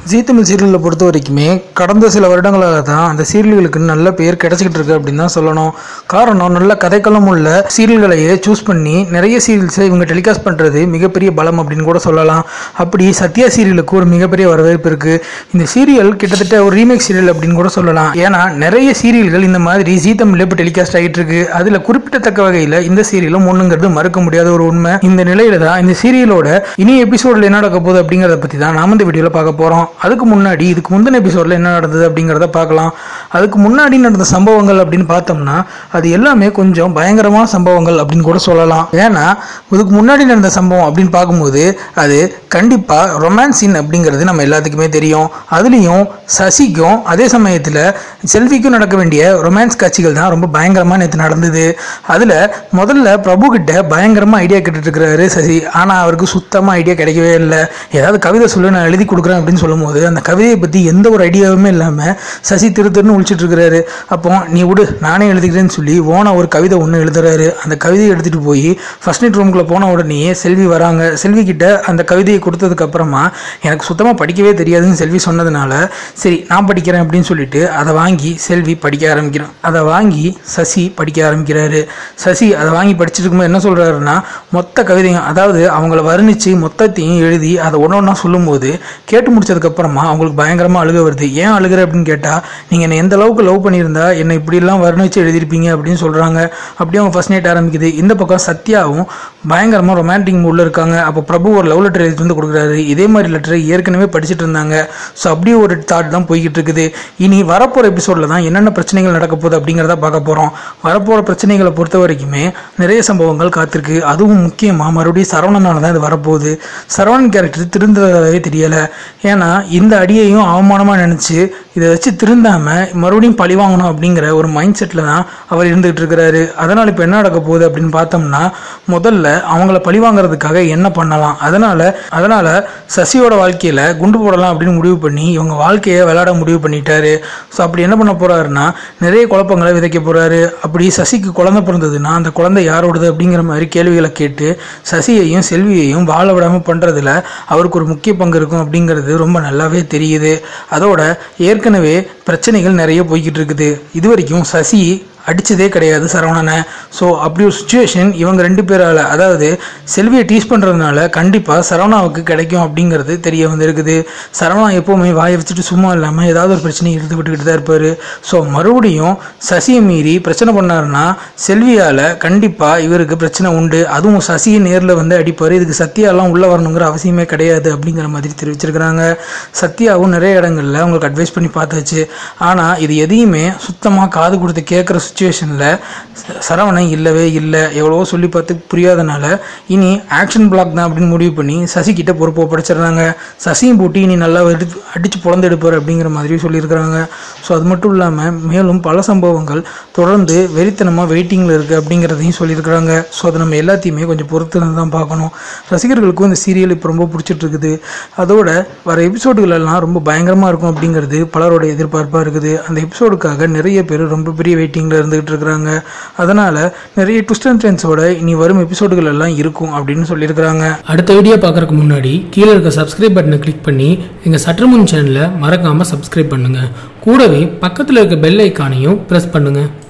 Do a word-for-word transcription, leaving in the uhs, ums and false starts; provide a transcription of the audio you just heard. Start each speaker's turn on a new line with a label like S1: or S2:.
S1: ஜீ தமிழ் சீரியலை பொறுத்த வரைக்குமே கடந்த சில வருடங்களாக தான் அந்த சீரியல்களுக்கு நல்ல பேர் கிடைச்சிக்கிட்டு இருக்கு அப்படின்னு தான் சொல்லணும். காரணம், நல்ல கதைக்களம் உள்ள சீரியல்களையே சூஸ் பண்ணி நிறைய சீரியல்ஸை இவங்க டெலிகாஸ்ட் பண்ணுறது மிகப்பெரிய பலம் அப்படின்னு கூட சொல்லலாம். அப்படி சத்யா சீரியலுக்கு ஒரு மிகப்பெரிய வரவேற்பு இருக்குது. இந்த சீரியல் கிட்டத்தட்ட ஒரு ரீமேக் சீரியல் அப்படின்னு கூட சொல்லலாம். ஏன்னா நிறைய சீரியல்கள் இந்த மாதிரி ஜீ தமிழில் இப்போ டெலிகாஸ்ட் ஆகிட்டு இருக்கு. அதில் குறிப்பிடத்தக்க வகையில் இந்த சீரியலும் ஒன்றுங்கிறது மறுக்க முடியாத ஒரு உண்மை. இந்த நிலையில தான் இந்த சீரியலோட இனி எபிசோடில் என்ன நடக்க போகுது அப்படிங்கிறத பற்றி தான் நாம இந்த வீடியோவில் பார்க்க போகிறோம். அதுக்கு முன்னாடி இதுக்கு முந்தின எபிசோடில் என்ன நடந்தது அப்படிங்கிறத பார்க்கலாம். அதுக்கு முன்னாடி நடந்த சம்பவங்கள் அப்படின்னு பார்த்தோம்னா அது எல்லாமே கொஞ்சம் பயங்கரமான சம்பவங்கள் அப்படின்னு கூட சொல்லலாம். ஏன்னா இதுக்கு முன்னாடி நடந்த சம்பவம் அப்படின்னு பார்க்கும்போது அது கண்டிப்பாக ரொமான்ஸ் சீன் அப்படிங்கிறது நம்ம எல்லாத்துக்குமே தெரியும். அதுலேயும் சசிக்கும் அதே சமயத்தில் செல்விக்கும் நடக்க வேண்டிய ரொமான்ஸ் காட்சிகள் தான் ரொம்ப பயங்கரமாக நேற்று நடந்தது. அதில் முதல்ல பிரபு கிட்ட பயங்கரமாக ஐடியா கேட்டுட்டு இருக்கிறாரு சசி. ஆனால் அவருக்கு சுத்தமாக ஐடியா கிடைக்கவே இல்லை. ஏதாவது கவிதை சொல்லி நான் எழுதி கொடுக்குறேன் அப்படின்னு சொல்லும் போது அந்த கவிதையை பற்றி எந்த ஒரு ஐடியாவுமே இல்லாமல் சசி திரு திருன்னு உழிச்சிட்டு இருக்கிறாரு. அப்போ நீ விடு நானே எழுதிக்கிறேன்னு சொல்லி ஓனா ஒரு கவிதை ஒன்று எழுதுறாரு. அந்த கவிதையை எடுத்துகிட்டு போய் ஃபர்ஸ்ட் நைட் ரூம்குள்ளே போன உடனே செல்வி வராங்க. செல்வி கிட்ட அந்த கவிதையை கொடுத்ததுக்கு அப்புறமா எனக்கு சுத்தமாக படிக்கவே தெரியாதுன்னு செல்வி சொன்னதுனால சரி நான் படிக்கிறேன் அப்படின்னு சொல்லிட்டு அதை வாங்கி செல்வி படிக்க ஆரம்பிக்கிறான். அதை வாங்கி சசி படிக்க ஆரம்பிக்கிறாரு. சசி அதை வாங்கி படிச்சுட்டு இருக்கும்போது என்ன சொல்கிறாருன்னா மொத்த கவிதையும், அதாவது அவங்கள வர்ணித்து மொத்தத்தையும் எழுதி அதை ஒன்று ஒன்றா சொல்லும்போது கேட்டு முடிச்சதுக்கப்புறமா அவங்களுக்கு பயங்கரமாக அழுக வருது. ஏன் அழுகிற அப்படின்னு கேட்டால் நீங்கள் என்னை எந்த அளவுக்கு லவ் பண்ணியிருந்தா என்னை இப்படிலாம் வர்ணிச்சு எழுதியிருப்பீங்க அப்படின்னு சொல்கிறாங்க. அப்படியே அவங்க ஃபர்ஸ்ட் நைட் ஆரம்பிக்குது. இந்த பக்கம் சத்யாவும் பயங்கரமாக ரொமான்டிக் மூடில் இருக்காங்க. அப்போ பிரபு ஒரு லவ் லெட்டர் எழுதிட்டு வந்து கொடுக்குறாரு. இதே மாதிரி லெட்டரை ஏற்கனவே படிச்சுட்டு இருந்தாங்க. ஸோ அப்படியே ஒரு தாட் தான் போய்கிட்டு இருக்குது. இனி வரப்போகிற எபிசோடில் தான் என்னென்ன பிரச்சனைகள் நடக்க போகுது அப்படிங்கிறத பார்க்க போகிறோம். வரப்போகிற பிரச்சனைகளை பொறுத்த வரைக்குமே நிறைய சம்பவங்கள் காத்திருக்கு. அதுவும் முக்கியமாக மறுபடியும் சரவணனால தான் இது வரப்போகுது. சரவணன் கேரக்டர் திருந்ததாகவே தெரியலை. ஏன்னா இந்த அடியையும் அவமானமாக நினச்சி இதை வச்சு திருந்தாமல் மறுபடியும் பழி வாங்கணும் அப்படிங்கிற ஒரு மைண்ட் செட்டில் தான் அவர் இருந்துகிட்டு இருக்கிறாரு. அதனால் இப்போ என்ன நடக்க போகுது அப்படின்னு பார்த்தோம்னா முதல்ல அவங்கள பழி வாங்குறதுக்காக என்ன பண்ணலாம், அதனால் அதனால் சசியோட வாழ்க்கையில் குண்டு போடலாம் அப்படின்னு முடிவு பண்ணி இவங்க வாழ்க்கையை விளையாட முடிவு பண்ணிட்டாரு. ஸோ அப்படி என்ன பண்ண போகிறாருன்னா நிறைய குழப்பங்களை விதைக்க போகிறாரு. அப்படி சசிக்கு குழந்தை பிறந்ததுன்னா அந்த குழந்தை யாரோடது அப்படிங்கிற மாதிரி கேள்விகளை கேட்டு சசியையும் செல்வியையும் வாழ விடாமல் பண்ணுறதுல அவருக்கு ஒரு முக்கிய பங்கு இருக்கும் அப்படிங்கிறது ரொம்ப நல்லாவே தெரியுது. அதோட ஏற்கனவே பிரச்சனைகள் நிறைய போய்கிட்டு இருக்குது. இது வரைக்கும் சசி அடித்ததே கிடையாது சரவணனை. ஸோ அப்படி ஒரு சுச்சுவேஷன் இவங்க ரெண்டு பேரால், அதாவது செல்வியை டீஸ் பண்ணுறதுனால கண்டிப்பாக சரவணாவுக்கு கிடைக்கும் அப்படிங்கிறது தெரிய வந்திருக்குது. சரவணா எப்போவுமே வாயை வச்சுட்டு சும்மா இல்லாமல் ஏதாவது ஒரு பிரச்சனையை எடுத்து விட்டுக்கிட்டு தான் இருப்பார். ஸோ மறுபடியும் சசியை மீறி பிரச்சனை பண்ணாருன்னா செல்வியால் கண்டிப்பாக இவருக்கு பிரச்சனை உண்டு. அதுவும் சசியை நேரில் வந்து அடிப்பார். இதுக்கு சத்யாலாம் உள்ளே வரணுங்கிற அவசியமே கிடையாது அப்படிங்கிற மாதிரி தெரிவிச்சிருக்கிறாங்க. சத்யாவும் நிறைய இடங்களில் அவங்களுக்கு அட்வைஸ் பண்ணி பார்த்தாச்சு. ஆனால் இது எதையுமே சுத்தமாக காது கொடுத்து கேட்குற சுச்சுவேஷனில் சரவணன் இல்லவே இல்லை. எவ்வளவோ சொல்லி பார்த்து புரியாதனால இனி ஆக்ஷன் பிளாக் தான் அப்படின்னு முடிவு பண்ணி சசி கிட்ட பொறுப்பை படைச்சிடுறாங்க. சசியும் போட்டு இனி நல்லா எடுத்து அடித்து பொழந்து எடுப்பார் அப்படிங்கிற மாதிரி சொல்லியிருக்கிறாங்க. ஸோ அது மட்டும் இல்லாமல் மேலும் பல சம்பவங்கள் தொடர்ந்து வெறித்தனமாக வெயிட்டிங்கில் இருக்குது அப்படிங்கிறதையும் சொல்லியிருக்கிறாங்க. ஸோ அதை நம்ம எல்லாத்தையுமே கொஞ்சம் பொறுத்து தான் பார்க்கணும். ரசிகர்களுக்கும் இந்த சீரியல் இப்போ ரொம்ப பிடிச்சிட்டு இருக்குது. அதோட வர எபிசோடுகள் எல்லாம் ரொம்ப பயங்கரமாக இருக்கும் அப்படிங்கிறது பலரோட எதிர்பார்ப்பாக இருக்குது. அந்த எபிசோடுக்காக நிறைய பேர் ரொம்ப பெரிய வெயிட்டிங்கில் இருந்துகிட்டு இருக்கிறாங்க. அதனால நிறைய ட்விஸ்ட் அண்ட் டர்ன்ஸோட இனி வரும் எபிசோடுகள் எல்லாம் இருக்கும் அப்படின்னு சொல்லியிருக்கிறாங்க.
S2: அடுத்த வீடியோ பார்க்கறதுக்கு முன்னாடி கீழே இருக்க சப்ஸ்கிரைப் பட்டனை கிளிக் பண்ணி எங்கள் சற்றுமுன் சேனலை மறக்காமல் சப்ஸ்கிரைப் பண்ணுங்கள். கூடவே பக்கத்தில் இருக்க பெல் ஐக்கானையும் ப்ரெஸ் பண்ணுங்கள்.